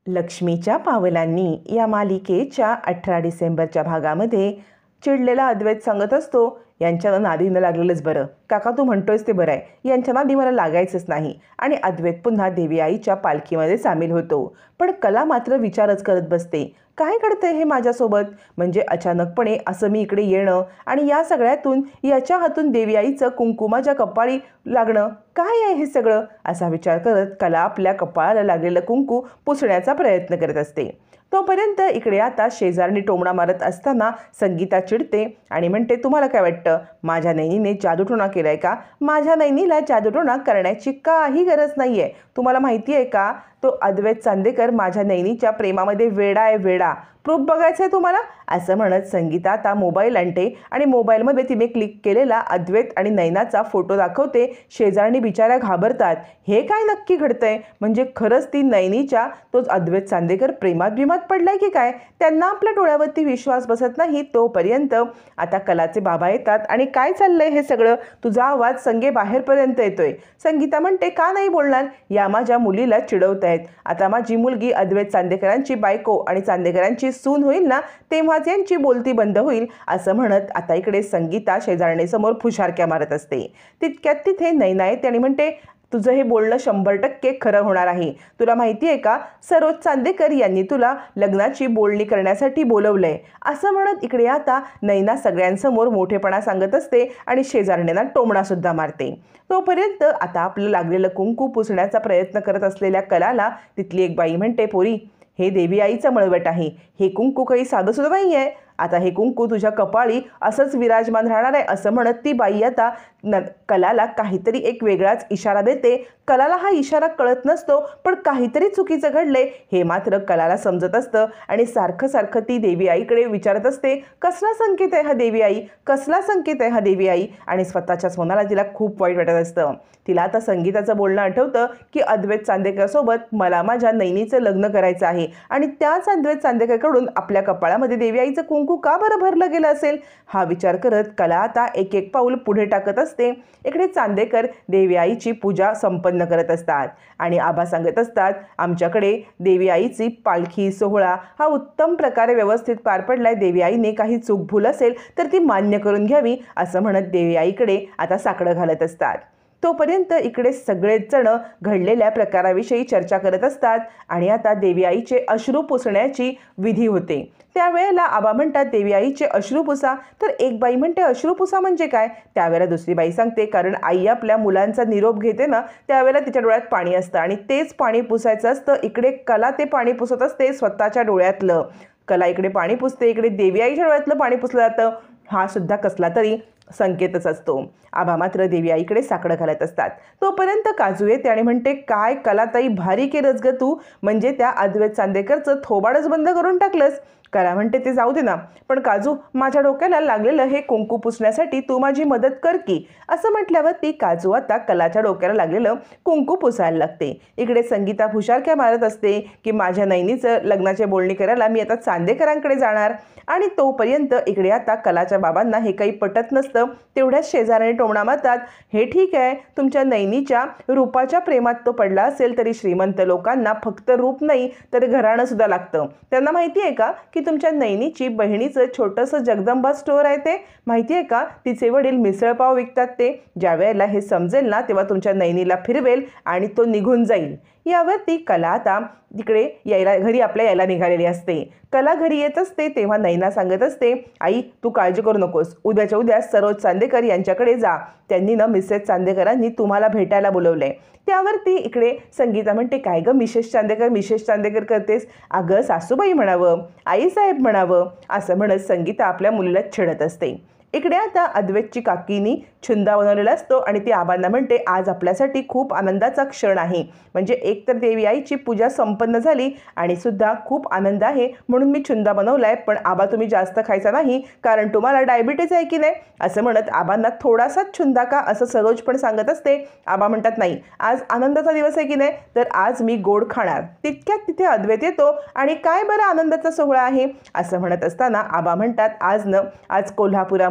लक्ष्मीच्या पावलांनी या मालिकेच्या 18 डिसेंबरच्या भागामध्ये चिडलेला अद्वैत सांगत असतो, यांच्या नादी न लागलेलंच बरं. काका तू म्हणतोयस ते बरं आहे, यांच्या नादी मला लागायचंच नाही. आणि अद्वैत पुन्हा देवी आईच्या पालखीमध्ये सामील होतो. पण कला मात्र विचारच करत बसते, काय घडतंय हे माझ्यासोबत? म्हणजे अचानकपणे असं मी इकडे येणं आणि या सगळ्यातून याच्या हातून देवी आईचं कुंकुमाच्या कपाळी लागणं, काय आहे हे सगळं? असा विचार करत कला आपल्या कपाळाला लागलेलं कुंकू पुसण्याचा प्रयत्न करत असते. तोपर्यंत इकडे आता शेजारनी टोमणा मारत असताना संगीता चिडते आणि म्हणते, तुम्हाला काय वाटतं माझ्या नैनीने जादूटोणा केलाय का? माझ्या नैनीला जादूटोणा करण्याची काही गरज नाही आहे. तुम्हाला माहिती आहे का, तो अद्वैत चांदेकर माझ्या नैनीच्या प्रेमामध्ये वेडा आहे, वेडा. प्रूफ बघायचं आहे तुम्हाला? असं म्हणत संगीता आता मोबाईल आणते आणि मोबाईलमध्ये तिने क्लिक केलेला अद्वैत आणि नैनाचा फोटो दाखवते. शेजारणी बिचाऱ्या घाबरतात. हे काय नक्की घडतंय? म्हणजे खरंच ती नैनीच्या तोच अद्वैत चांदेकर प्रेमात बिमात पडलाय की काय? त्यांना आपल्या डोळ्यावरती विश्वास बसत नाही. तोपर्यंत आता कलाचे बाबा येतात आणि काय चाललंय हे सगळं? तुझा आवाज संगे बाहेरपर्यंत येतोय. संगीता म्हणते, का नाही बोलणार? या माझ्या मुलीला चिडवत आहेत. आता माझी मुलगी अद्वैत चांदेकरांची बायको आणि चांदेकरांची सून होईल ना, तेव्हाच यांची बोलती बंद होईल. असं म्हणत आता इकडे संगीता शेजारणीसमोर फुशारक्या मारत असते. तितक्यात तिथे नैना येते आणि म्हणते, तुझं हे बोलणं 100% खरं होणार आहे. तुला माहिती आहे का, सरोज चांदेकर यांनी तुला लग्नाची बोलणी करण्यासाठी बोलवलंय. असं म्हणत इकडे आता नैना सगळ्यांसमोर मोठेपणा सांगत असते आणि शेजारणींना टोमणासुद्धा मारते. तोपर्यंत आता आपलं लागलेलं कुंकू पुसण्याचा प्रयत्न करत असलेल्या कलाला तिथली एक बाई म्हणते, पोरी हे देवी आईचं मळवट आहे. हे कुंकू काही साधंसुद्धा नाही आहे. आता हे कुंकू तुझ्या कपाळी असंच विराजमान राहणार आहे. असं म्हणत ती बाई आता कलाला काहीतरी एक वेगळाच इशारा देते. कलाला हा इशारा कळत नसतो, पण काहीतरी चुकीचं घडले हे मात्र कलाला समजत असतं आणि सारखं सारखं ती देवी आईकडे विचारत असते, कसला संकेत आहे हा देवी आई? कसला संकेत आहे हा देवी आई? आणि स्वतःच्याच मनाला तिला खूप वाईट वाटत असतं. तिला आता संगीताचं बोलणं आठवतं की अद्वैत चांदेकरसोबत मला माझ्या नैनीचं लग्न करायचं आहे आणि त्याच अद्वैत चांदेकरकडून आपल्या कपाळामध्ये देवी आईचं कुंकू का बरं भरलं गेलं असेल? हा विचार करत कला आता एक एक पाऊल पुढे टाकत असते. इकडे चांदेकर देवी आईची पूजा संपन्न करत असतात आणि आबा सांगत असतात, आमच्याकडे देवी आईची पालखी सोहळा हा उत्तम प्रकारे व्यवस्थित पार पडलाय. देवी आईने काही चूक भूल असेल तर ती मान्य करून घ्यावी. असं म्हणत देवी आईकडे आता साकडं घालत असतात. तोपर्यंत इकडे सगळेच जण घडलेल्या प्रकाराविषयी चर्चा करत असतात आणि आता देवी आईचे अश्रू पुसण्याची विधी होते. त्यावेळेला आबा म्हणतात, देवी आईचे अश्रू पुसा. तर एक बाई म्हणते, अश्रू पुसा म्हणजे काय? त्यावेळेला दुसरी बाई सांगते, कारण आई आपल्या मुलांचा निरोप घेते ना, त्यावेळेला तिच्या डोळ्यात पाणी असतं आणि तेच पाणी पुसायचं असतं. इकडे कला ते पाणी पुसत असते स्वतःच्या डोळ्यातलं. कला इकडे पाणी पुसते, इकडे देवी आईच्या डोळ्यातलं पाणी पुसलं जातं. हा सुद्धा कसला तरी संकेतच असतो. आबा मात्र देवी आईकडे साकडं घालत असतात. तोपर्यंत काजू येते आणि म्हणते, काय कलाताई भारी केलंच ग तू. म्हणजे त्या अद्वैत चांदेकरचं थोबाडच बंद करून टाकलंस. कला म्हणते, ते जाऊ दे ना, पण काजू माझ्या डोक्याला लागलेलं हे कुंकू पुसण्यासाठी तू माझी मदत कर की. असं म्हटल्यावर ती काजू आता कलाच्या डोक्याला लागलेलं कुंकू पुसायला लागते. इकडे संगीता फुशारक्या मारत असते की माझ्या नैनीचं लग्नाची बोलणी करायला मी आता चांदेकरांकडे जाणार. आणि तोपर्यंत इकडे आता कलाच्या बाबांना हे काही पटत नसतं. तेवढ्याच शेजाऱ्याने टोमणा मारतात, हे ठीक आहे, तुमच्या नैनीच्या रूपाच्या प्रेमात तो पडला असेल तरी श्रीमंत लोकांना फक्त रूप नाही तर घराणं सुद्धा लागतं. त्यांना माहिती आहे का की तुमच्या नैनीची बहिणीचं छोटंसं जगदंबा स्टोअर आहे? ते माहिती आहे का? तिचे वडील मिसळपाव विकतात ते. ज्या वेळेला हे समजेल ना, तेव्हा तुमच्या नैनीला फिरवेल आणि तो निघून जाईल. यावरती कला आता तिकडे घरी यायला निघालेली असते. कला घरी येत असते तेव्हा नैना सांगत असते, आई तू काळजी करू नकोस, उद्याच्या उद्या सरोज चांदेकर यांच्याकडे जा. त्यांनी ना मिसेस चांदेकरांनी तुम्हाला भेटायला बोलवलंय. त्यावरती इकडे संगीता म्हणते, काय गं मिसेस चांदेकर करतेस? अगं सासूबाई म्हणावं, आईसाहेब म्हणावं. असं म्हणत संगीता आपल्या मुलीला छेडत असते. इकडे आता अद्वैतची काकीनी छुंदा बनवलेला असतो आणि ती आबांना म्हणते, आज आपल्यासाठी खूप आनंदाचा क्षण आहे. म्हणजे एक तर देवी आईची पूजा संपन्न झाली आणि सुद्धा खूप आनंद आहे म्हणून मी छुंदा बनवलाय. पण आबा तुम्ही जास्त खायचा नाही, कारण तुम्हाला डायबिटीज आहे की नाही? असं म्हणत आबांना थोडासाच छुंदा का, असं सरोज पण सांगत असते. आबा म्हणतात, नाही आज आनंदाचा दिवस आहे की नाही, तर आज मी गोड खाणार. तितक्यात तिथे अद्वैत येतो आणि काय बरं आनंदाचा सोहळा आहे? असं म्हणत असताना आबा म्हणतात, आज कोल्हापुरामध्ये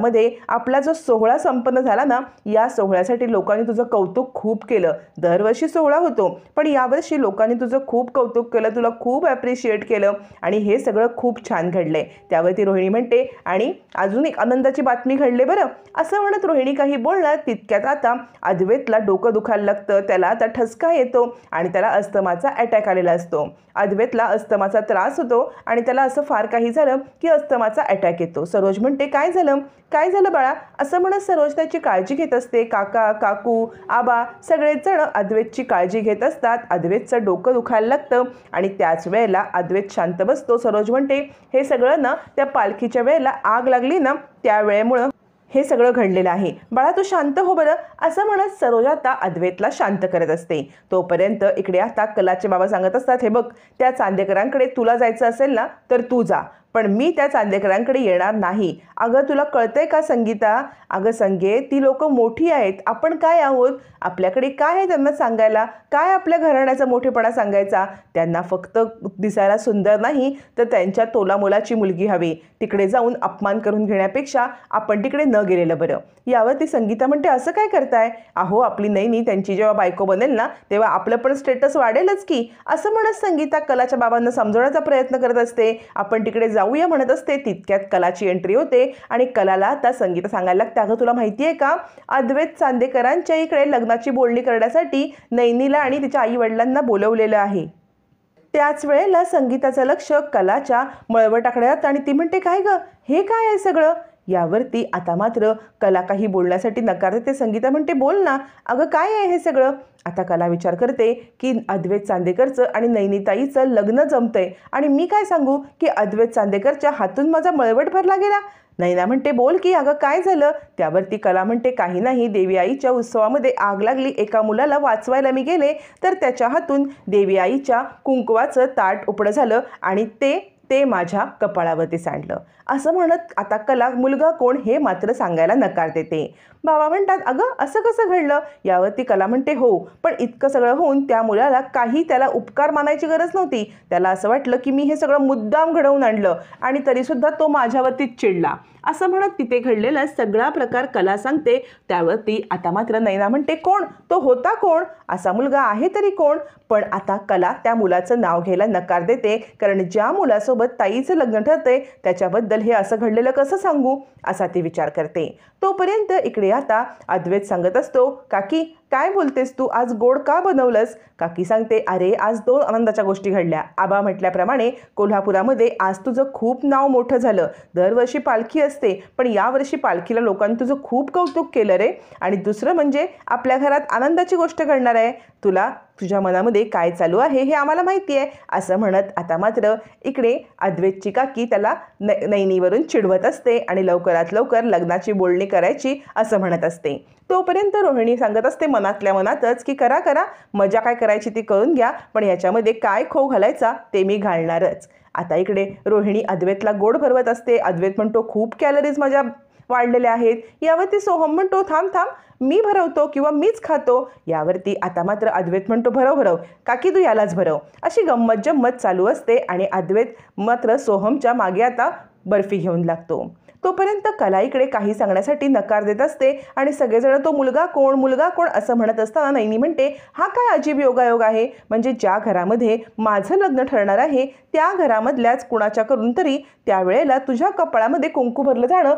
गावामध्ये आपला जो सोहळा संपन्न झाला ना, या सोहळ्यासाठी लोकांनी तुझं कौतुक खूप केलं. दरवर्षी सोहळा होतो, पण यावर्षी लोकांनी तुझं खूप कौतुक केलं, तुला खूप ॲप्रिशिएट केलं आणि हे सगळं खूप छान घडलंय. त्यावरती रोहिणी म्हणते, आणि अजून एक आनंदाची बातमी घडले बरं. असं म्हणत रोहिणी काही बोलणार तितक्यात आता अद्वैतला डोकं दुखायला लागतं. त्याला आता ठसका येतो आणि त्याला अस्थमाचा अटॅक आलेला असतो. अद्वैतला अस्थमाचा त्रास होतो आणि त्याला असं फार काही झालं की अस्थमाचा अटॅक येतो. सरोज म्हणते, काय झालं, काय झालं बाळा? असं म्हणत सरोज त्याची काळजी घेत असते. काका, काकू, आबा सगळेच जण अद्वैतची काळजी घेत असतात. अद्वैतचं डोकं दुखायला लागतं आणि त्याच वेळेला अद्वैत शांत बसतो. सरोज म्हणते, हे सगळं ना त्या पालखीच्या वेळेला आग लागली ना त्या वेळेमुळं हे सगळं घडलेलं आहे. बाळा तू शांत हो बरं. असं म्हणत सरोज आता अद्वैतला शांत करत असते. तोपर्यंत इकडे आता कलाचे बाबा सांगत असतात, हे बघ, त्या चांदेकरांकडे तुला जायचं असेल ना तर तू जा, पण मी त्या चांदेकरांकडे येणार नाही. अगं तुला कळतंय का संगीता? अगं संगे, ती लोक मोठी आहेत, आपण काय आहोत? आपल्याकडे काय आहे त्यांना सांगायला? काय आपल्या घराण्याचा मोठेपणा सांगायचा? त्यांना फक्त दिसायला सुंदर नाही तर त्यांच्या तोलामोलाची मुलगी हवी. तिकडे जाऊन अपमान करून घेण्यापेक्षा आपण तिकडे न गेलेलं बरं. यावरती संगीता म्हणते, असं काय करताय? अहो आपली नैनी त्यांची जेव्हा बायको बनेल ना तेव्हा आपलं पण स्टेटस वाढेलच की. असं म्हणत संगीता कलाच्या बाबांना समजवण्याचा प्रयत्न करत असते. आपण तिकडे जाऊया म्हणत असते. तितक्यात कलाची एंट्री होते आणि कलाला आता संगीता सांगायला लागते, अगं तुला माहिती आहे का, अद्वैत चांदेकरांच्या इकडे लग्नाची बोलणी करण्यासाठी नैनीला आणि तिच्या आई वडिलांना बोलवलेलं आहे. त्याच वेळेला संगीताचं लक्ष कलाच्या मळवटाकडे जातं आणि ती म्हणते, काय गं, हे काय आहे सगळं? यावरती आता मात्र कला काही बोलण्यासाठी नकार देते. संगीता म्हणते, बोल ना, अगं काय आहे हे सगळं? आता कला विचार करते की अद्वैत चांदेकरचं आणि नैनीताईचं लग्न जमतंय आणि मी काय सांगू की अद्वैत चांदेकरच्या हातून माझा मळवट भरला गेला. नैना म्हणते, बोल की, अगं काय झालं? त्यावरती कला म्हणते, काही नाही, देवी आईच्या उत्सवामध्ये आग लागली, एका मुलाला वाचवायला मी गेले तर त्याच्या हातून देवी आईच्या कुंकवाचं ताट उपडं झालं आणि ते माझ्या कपाळावरती सांडलं. असं म्हणत आता कला मुलगा कोण हे मात्र सांगायला नकार देते. बाबा म्हणतात, अगं असं कसं घडलं? यावरती कला म्हणते, हो, पण इतकं सगळं होऊन त्या मुलाला काही त्याला उपकार मानायची गरज नव्हती. त्याला असं वाटलं की मी हे सगळं मुद्दाम घडवून आणलं आणि तरीसुद्धा तो माझ्यावरतीच चिडला. असं म्हणत तिथे घडलेला सगळा प्रकार कला सांगते. त्यावरती आता मात्र नैना म्हणते, कोण तो होता? कोण असा मुलगा आहे तरी कोण? पण आता कला त्या मुलाचं नाव घ्यायला नकार देते, कारण ज्या मुलासोबत ताईचं लग्न ठरतंय त्याच्याबद्दल हे असं घडलेलं कसं सांगू असा ती विचार करते. तोपर्यंत इकडे आता अद्वैत सांगत असतो, काकी काय बोलतेस तू, आज गोड का बनवलंस? काकी सांगते, अरे आज 2 आनंदाच्या गोष्टी घडल्या. आबा म्हटल्याप्रमाणे कोल्हापुरामध्ये आज तुझं खूप नाव मोठं झालं. दरवर्षी पालखी असते, पण यावर्षी पालखीला लोकांनी तुझं खूप कौतुक केलं रे. आणि दुसरं म्हणजे आपल्या घरात आनंदाची गोष्ट घडणार आहे. तुझ्या मनामध्ये काय चालू आहे हे आम्हाला माहिती आहे. असं म्हणत आता मात्र इकडे अद्वैतची काकी त्याला नैनीवरून चिडवत असते आणि लवकरात लवकर लग्नाची बोलणी करायची असं म्हणत असते. तोपर्यंत रोहिणी सांगत असते मनातल्या मनातच की करा, मजा काय करायची ती करून घ्या, पण याच्यामध्ये काय खो घालायचा ते मी घालणारच. आता इकडे रोहिणी अद्वैतला गोड भरवत असते. अद्वैत म्हणतो, खूप कॅलरीज माझ्या वाढलेल्या आहेत. यावरती सोहम म्हणतो, थांब मी भरवतो किंवा मीच खातो. यावरती आता मात्र अद्वैत म्हणतो, भरव काकी, तू यालाच भरव. अशी गंमत जम्मत चालू असते आणि अद्वैत मात्र सोहमच्या मागे आता बर्फी घेऊन लागतो. तोपर्यंत कला इकडे काही सांगण्यासाठी नकार देत असते आणि सगळेजण तो मुलगा कोण असं म्हणत असताना नैनी म्हणते, हा काय अजीब योगायोग आहे, म्हणजे ज्या घरामध्ये माझं लग्न ठरणार आहे त्या घरामधल्याच कुणाच्या करून तरी त्यावेळेला तुझ्या कपाळामध्ये कुंकू भरलं जाणं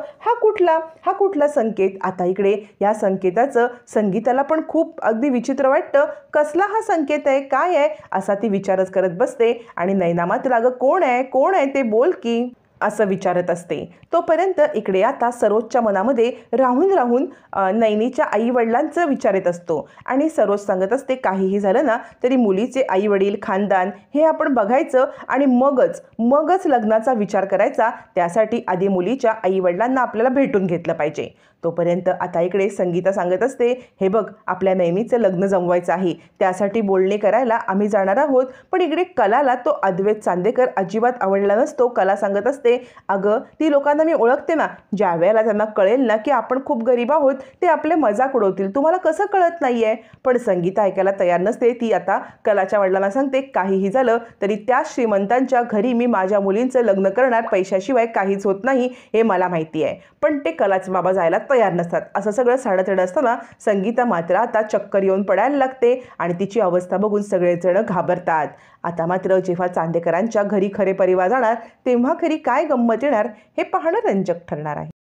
हा कुठला संकेत? आता इकडे या संकेताचं संगीताला पण खूप अगदी विचित्र वाटतं. कसला हा संकेत आहे, काय आहे असा ती विचारच करत बसते आणि नैना मात्र, अगं कोण आहे ते बोल की असं विचारत असते. तोपर्यंत इकडे आता सरोजच्या मनामध्ये राहून नैनीच्या आईवडिलांचं विचार येत असतो आणि सरोज सांगत असते, काहीही झालं ना तरी मुलीचे आईवडील, खानदान हे आपण बघायचं आणि मगच लग्नाचा विचार करायचा. त्यासाठी आधी मुलीच्या आईवडिलांना आपल्याला भेटून घेतलं पाहिजे. तोपर्यंत आता इकडे संगीता सांगत असते, हे बघ आपल्या नेहमीचं लग्न जमवायचं आहे, त्यासाठी बोलणे करायला आम्ही जाणार आहोत. पण इकडे कलाला तो अद्वैत चांदेकर अजिबात आवडला नसतो. कला सांगत असते, अगं ती लोकांना मी ओळखते ना, ज्या वेळेला त्यांना कळेल ना की आपण खूप गरीब आहोत ते आपले मजाक उडवतील, तुम्हाला कसं कळत नाही आहे. पण संगीता ऐकायला तयार नसते. ती आता कलाच्या वडिलांना सांगते, काहीही झालं तरी त्या श्रीमंतांच्या घरी मी माझ्या मुलींचं लग्न करणार, पैशाशिवाय काहीच होत नाही हे मला माहिती आहे. पण ते कलाचे बाबा जायला तयार नसतात. असं सगळं साडतड असताना संगीता मात्र आता चक्कर येऊन पडायला लागते आणि तिची अवस्था बघून सगळेजण घाबरतात. आता मात्र जेव्हा चांदेकरांच्या घरी खरे परिवार जाणार तेव्हा खरी काय गंमत येणार हे पाहणं रंजक ठरणार आहे.